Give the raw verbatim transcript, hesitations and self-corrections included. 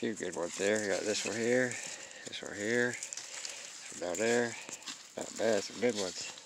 few good ones there. Got this one here, this one here, this one down there. Not bad, some good ones.